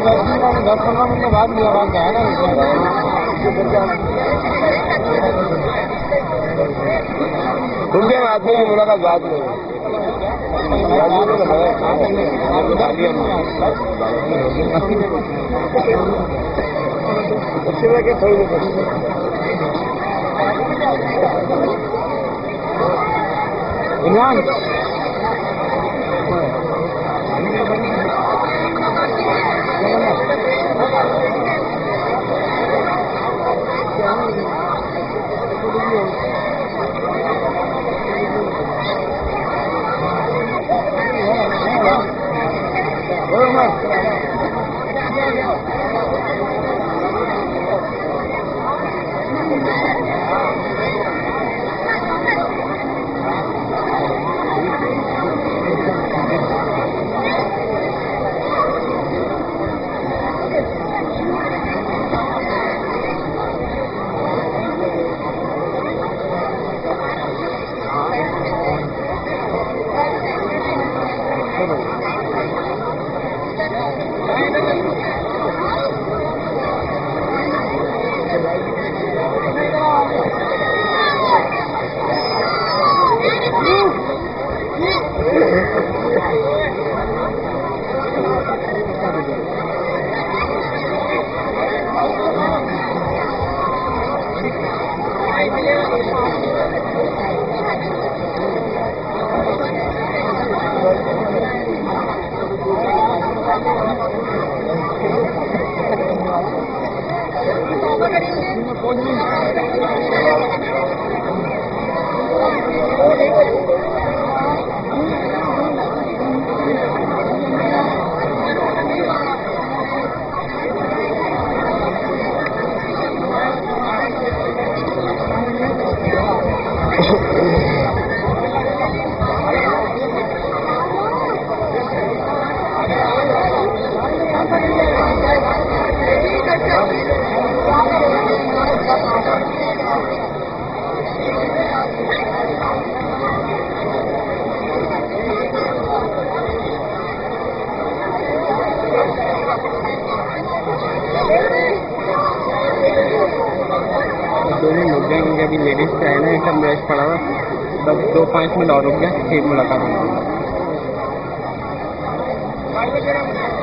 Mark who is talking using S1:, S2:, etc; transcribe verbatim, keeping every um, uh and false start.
S1: दस पंद्रह मिनट बाद लिया बात है ना उनके आदमी की मुलाकात बात नहीं इमरान अभी लेडीज का है ना एक मैच पड़ा हुआ बस दो पाँच मिनट और रुक गया फिर मुलाकात होगी।